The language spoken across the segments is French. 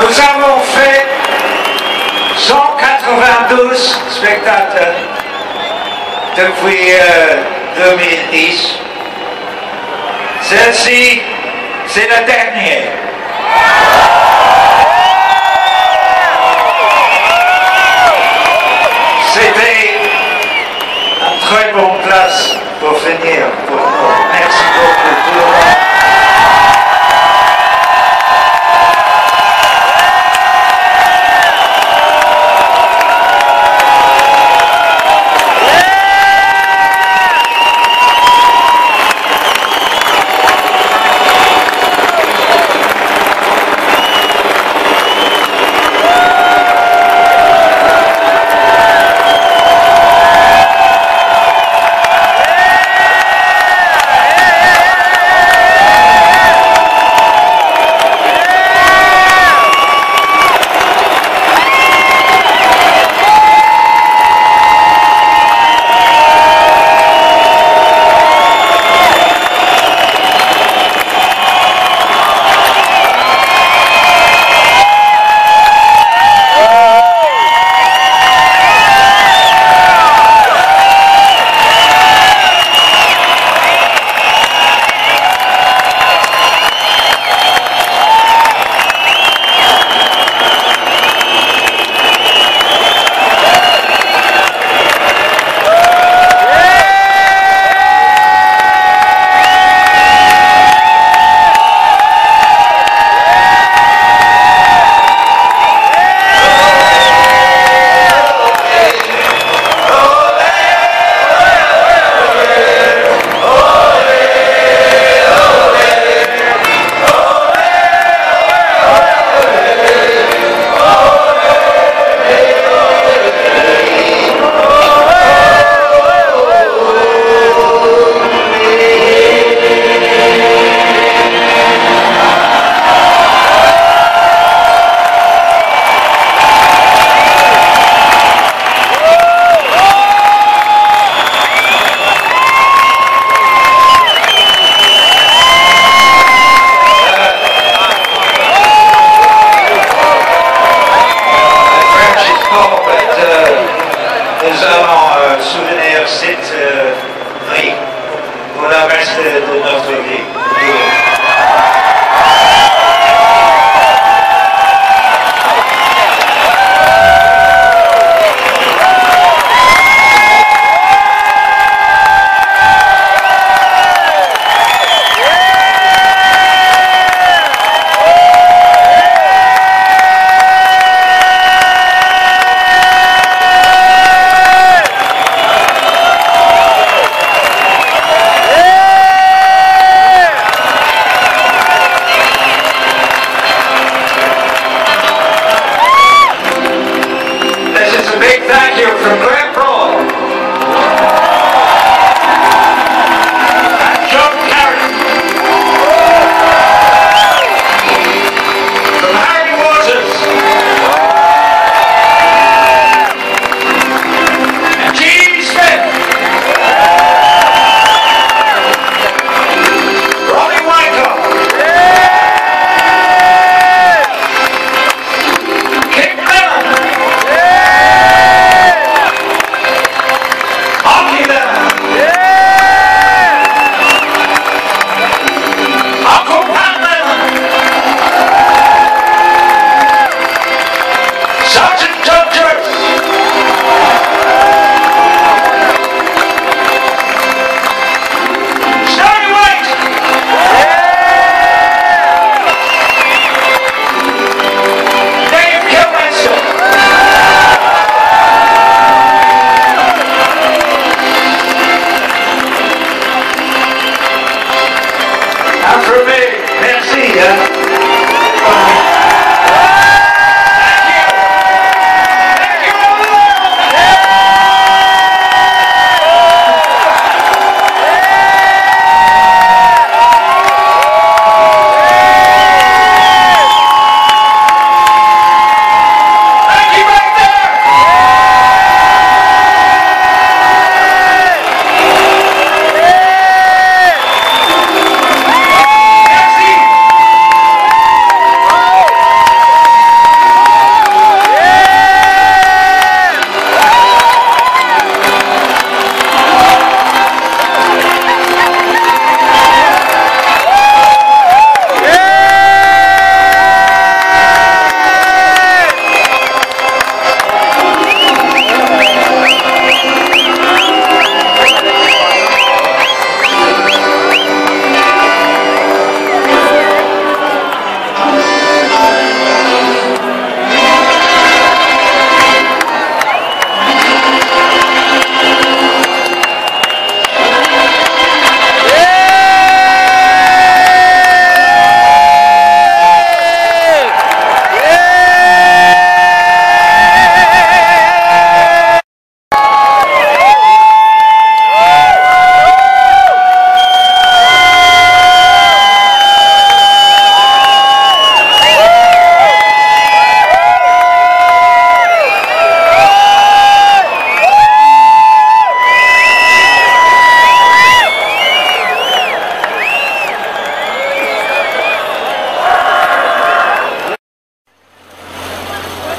Nous avons fait 192 spectateurs depuis 2010. Celle-ci, c'est la dernière. C'était une très bonne place pour finir pour nous. Merci beaucoup tout le monde.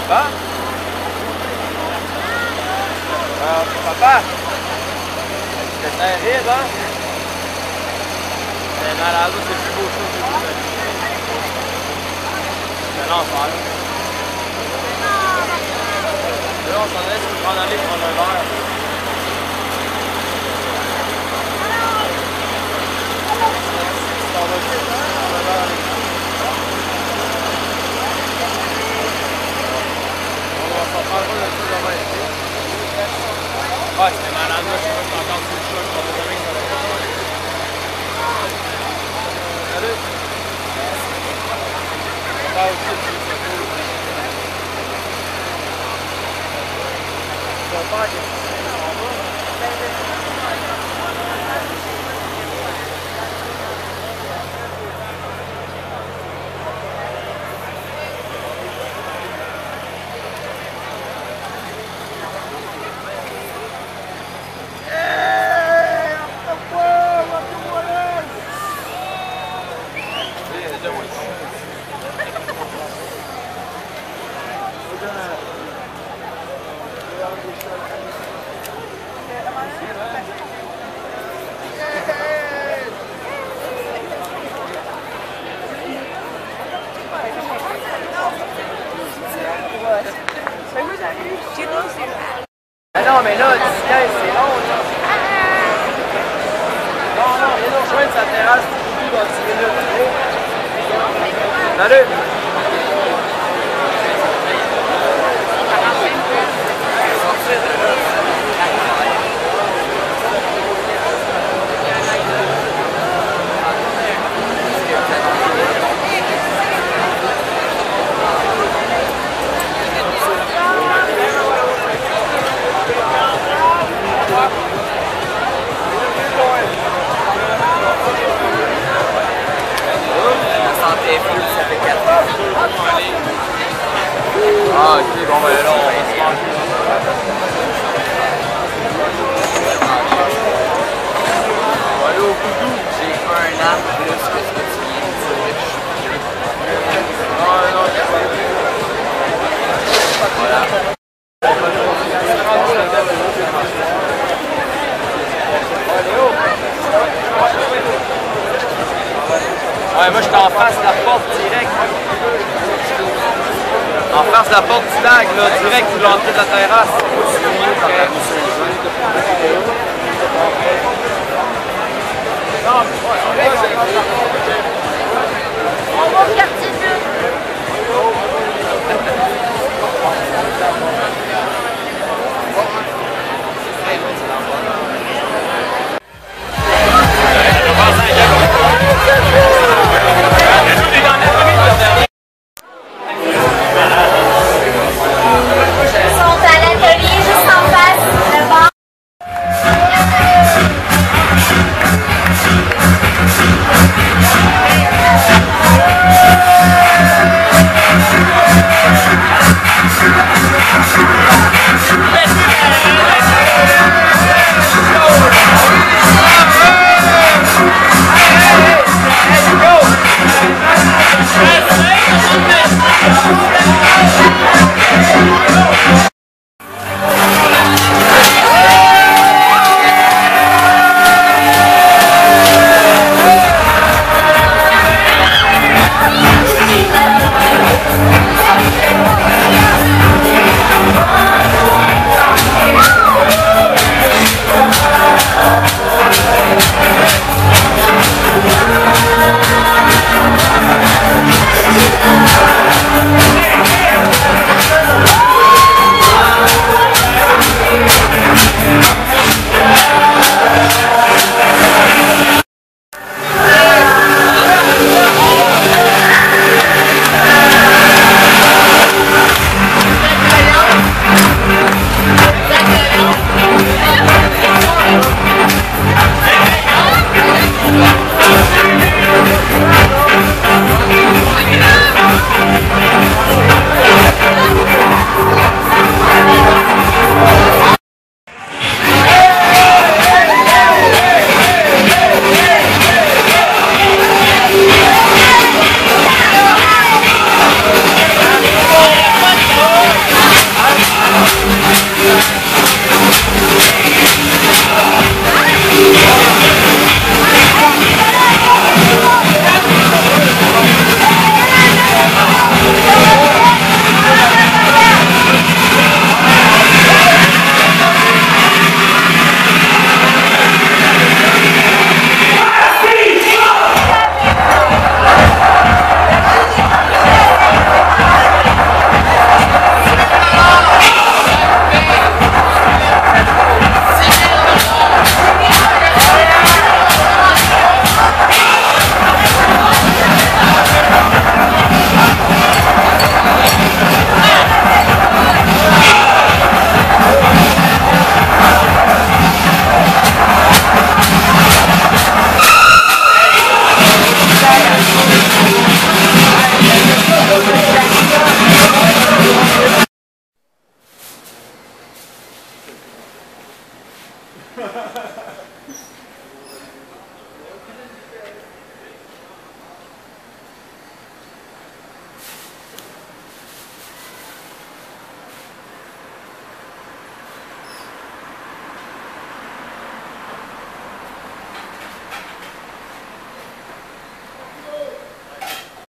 va? Papa? C'est terrible, hein? C'est malade, c'est le plus beau chose que j'ai vu. C'est l'enfer. Là, on s'en allait sur le Grand Allée prendre un verre. Ça va vite, hein? On va s'en prendre un peu de main ici. Ouais, c'était malade, là, je sais pas si t'as encore sur le choc, on va jamais que ça va faire. Salut! Ça aussi, c'est cool. Tu vas faire qu'est-ce que c'est en bas? Ah non, mais là, 10-15, c'est long, là. Non, non, viens nous rejoindre sa terrasse, tout dans 10 minutes. Salut! Ça fait 4 ans. Ah, ok, bon, ben là, on va se manger. On va aller au Goudou. J'ai fait un an plus que ce que tu viens de dire. Non, non, c'est pas voilà. Ouais, moi, je suis en face de la porte direct. En face de la porte du lac, là, direct sous l'entrée de la terrasse. On va regarder.